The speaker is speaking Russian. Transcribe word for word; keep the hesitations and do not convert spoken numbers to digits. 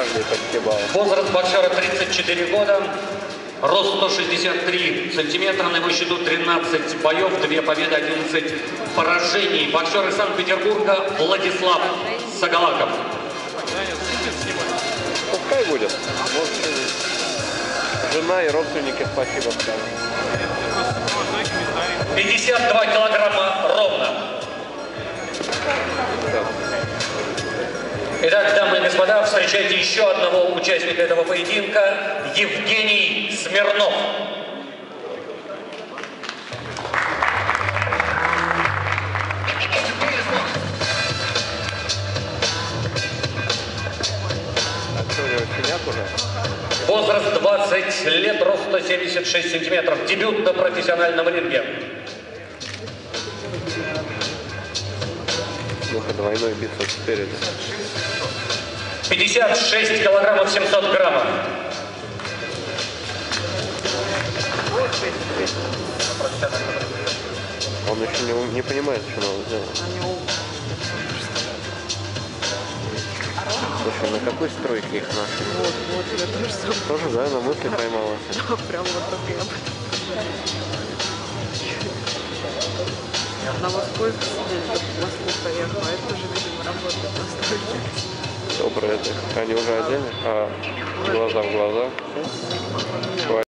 Возраст боксера тридцать четыре года. Рост сто шестьдесят три сантиметра, на его счету тринадцать боев, две победы, одиннадцать поражений. Боксер из Санкт-Петербурга Владислав Сагалаков. Пускай будет. Вот, жена и родственники спасибо скажут. пятьдесят два килограмма ровно. Итак, дамы и господа, встречайте еще одного участника этого поединка, Евгений Смирнов. А что, у него синяк уже? Возраст двадцать лет, рост сто семьдесят шесть сантиметров. Дебют на профессиональном ринге. Ну-ка, двойной бицепс спереди. пятьдесят шесть килограммов семьсот граммов. Он еще не, не понимает, что надо сделать. Слушай, на какой стройке их нашли? Вот, вот, я тоже сам. Тоже, да, на мысли поймала? Да, прям вот только я об этом. На Москву сидеть, чтобы в Москву поехала, это тоже, видимо, работает на стройке. Доброе это. Они уже одели? А глаза в глаза?